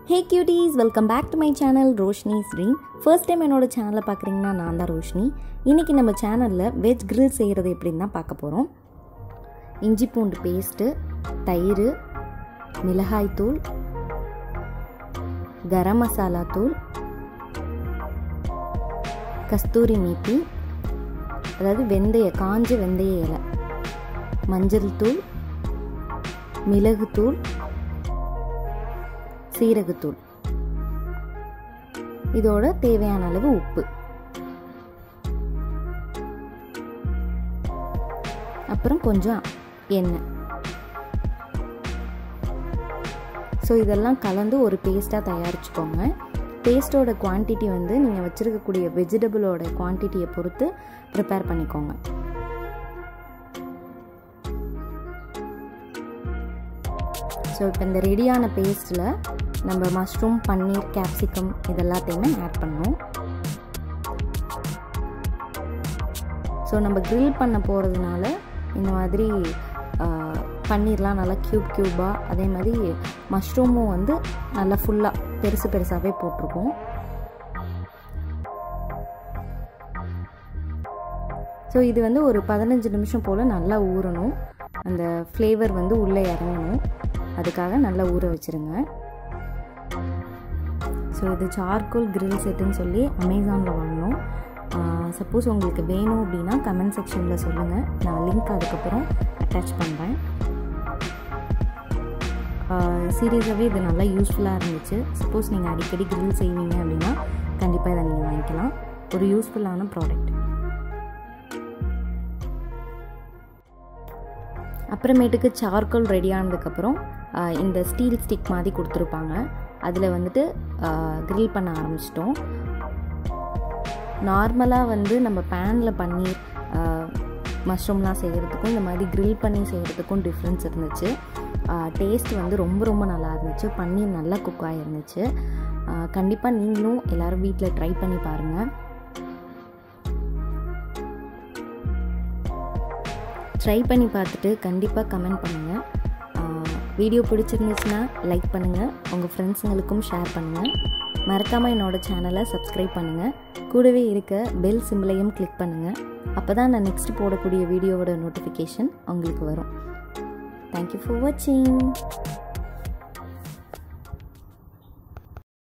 Hey cuties, welcome back to my channel Roshni's Dream. First time என்னோட சேனலை பார்க்குறீங்கன்னா நான் தான் ரோஷினி. இன்றைக்கி நம்ம சேனலில் வெஜ் கிரில் செய்கிறது எப்படின்னு தான் பார்க்க போகிறோம். இஞ்சி பூண்டு பேஸ்ட்டு, தயிர், மிளகாய்த்தூள், கரம் மசாலா தூள், கஸ்தூரி மேத்தி, அதாவது காஞ்ச வெந்தய இலை, மஞ்சள் தூள், மிளகுத்தூள், சீரகத்தூள், இதோட தேவையான அளவு உப்பு, அப்புறம் கொஞ்சம் எண்ணெய். ஸோ இதெல்லாம் கலந்து ஒரு பேஸ்ட்டாக தயாரிச்சுக்கோங்க. பேஸ்ட்டோட குவான்டிட்டி வந்து நீங்கள் வச்சுருக்கக்கூடிய வெஜிடபிளோட குவான்டிட்டியை பொறுத்து ப்ரிப்பேர் பண்ணிக்கோங்க. ஸோ இப்போ இந்த ரெடியான பேஸ்ட்டில் நம்ம மஷ்ரூம், பன்னீர், கேப்சிகம் இதெல்லாத்தையுமே ஆட் பண்ணணும். ஸோ நம்ம கிரில் பண்ண போகிறதுனால இந்த மாதிரி பன்னீர்லாம் நல்லா க்யூபாக, அதே மாதிரி மஷ்ரூமும் வந்து நல்லா ஃபுல்லாக பெருசாகவே போட்டிருக்கோம். ஸோ இது வந்து ஒரு 15 நிமிஷம் போல் நல்லா ஊறணும். அந்த ஃப்ளேவர் வந்து உள்ளே இறங்கணும். அதுக்காக நல்லா ஊற வச்சுருங்க. ஸோ இது சார்கோல் கிரில் செட்டுன்னு சொல்லி அமேசானில் வாங்கினோம். சப்போஸ் உங்களுக்கு வேணும் அப்படின்னா கமெண்ட் செக்ஷனில் சொல்லுங்கள். நான் லிங்க் அதுக்கப்புறம் அட்டாச் பண்ணுறேன். சீரியஸாகவே இது நல்லா யூஸ்ஃபுல்லாக இருந்துச்சு. சப்போஸ் நீங்கள் அடிக்கடி கிரில் செய்வீங்க அப்படின்னா கண்டிப்பாக இதை நீங்கள் வாங்கிக்கலாம். ஒரு யூஸ்ஃபுல்லான ப்ராடக்ட். அப்புறமேட்டுக்கு சார்கோல் ரெடி ஆனதுக்கப்புறம் இந்த ஸ்டீல் ஸ்டிக் மாதிரி கொடுத்துருப்பாங்க. அதில் வந்துட்டு கிரில் பண்ண ஆரம்பிச்சிட்டோம். நார்மலாக வந்து நம்ம பேனில் பன்னீர், மஷ்ரூம்லாம் செய்கிறதுக்கும் இந்த மாதிரி கிரில் பண்ணி செய்கிறதுக்கும் டிஃப்ரென்ஸ் இருந்துச்சு. டேஸ்ட் வந்து ரொம்ப நல்லா இருந்துச்சு. பன்னீர் நல்லா குக் ஆகிருந்துச்சு. கண்டிப்பாக நீங்களும் எல்லோரும் வீட்டில் ட்ரை பண்ணி பாருங்கள். ட்ரை பண்ணி பார்த்துட்டு கண்டிப்பாக கமெண்ட் பண்ணுங்கள். வீடியோ பிடிச்சிருந்துச்சுன்னா லைக் பண்ணுங்கள், உங்கள் ஃப்ரெண்ட்ஸுங்களுக்கும் ஷேர் பண்ணுங்கள். மறக்காமல் என்னோடய சேனலை சப்ஸ்கிரைப் பண்ணுங்கள். கூடவே இருக்க பெல் சிம்பிளையும் கிளிக் பண்ணுங்கள். அப்போ தான் நான் நெக்ஸ்ட் போடக்கூடிய வீடியோவோட நோட்டிஃபிகேஷன் உங்களுக்கு வரும். தேங்க்யூ ஃபார் வாட்சிங்.